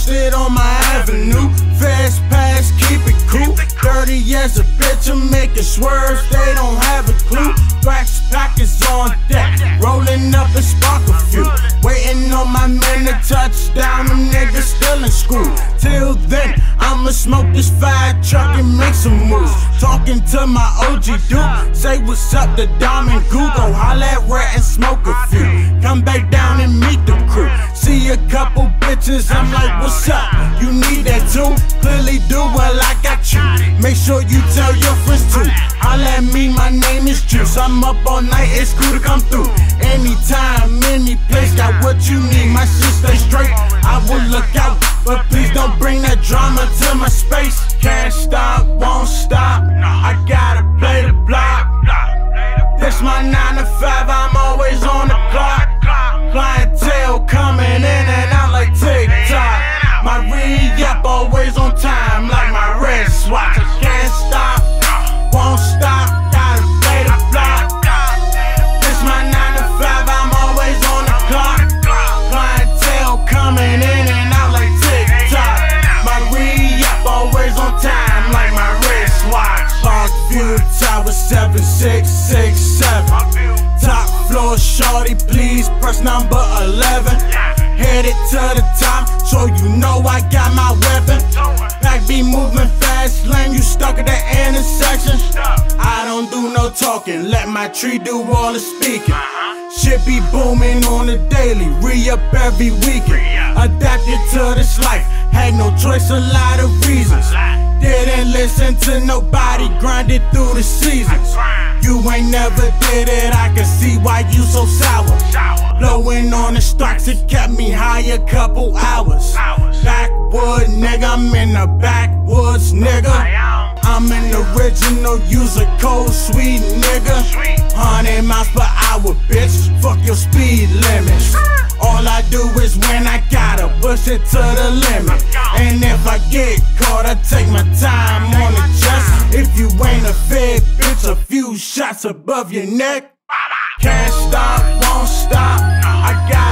posted on my avenue. Fast pass, keep it cool. Dirty as a bitch and making swerves, they don't have a clue. Wax packets on deck, rolling up and spark a few. Waiting on my men to touch down, them niggas still in school. Till then, I'ma smoke this fire truck and make some moves. Talking to my OG dude, say what's up to Dom and Google. Holla at Rat and smoke a few. Come back down and meet the crew. See a couple bitches, I'm like, what's up? You need that too? Clearly do, well I got you. Make sure you tell your friends too. Holla at me, my name is Juice. I'm up all night, it's cool to come through. Anytime, any place, got what you need. My shit stay straight, I will look out. But please don't bring that drama to my space. Can't stop, won't stop, I gotta play the block. This my 9 to 5, I'm always on the clock. Clientele coming in and out like TikTok. My re-up always on time like my wristwatch. I can't stop, won't stop, gotta play the block. This my 9 to 5, I'm always on the clock. Clientele coming in and out like TikTok. My re-up always on time like my wristwatch. Parkview Tower 7667. Top floor, shorty, please press number 11. Headed to the top, so you know I got my weapon. Back be moving fast lane, you stuck at the intersection. I don't do no talking, let my tree do all the speaking. Shit be booming on the daily, re-up every weekend. Adapted to this life, had no choice, a lot of reasons. Didn't listen to nobody, grinded through the seasons. You ain't never did it, I can see why you so sour. Blowing on the strikes, it kept me high a couple hours. Backwood nigga, I'm in the backwoods nigga. I'm an original, use a cold sweet nigga. 100 miles per hour, bitch, fuck your speed limits. All I do is when I gotta push it to the limit. And if I get caught, I take my time on the chest. If you ain't a fed bitch, a few shots above your neck. Can't stop, won't stop, I got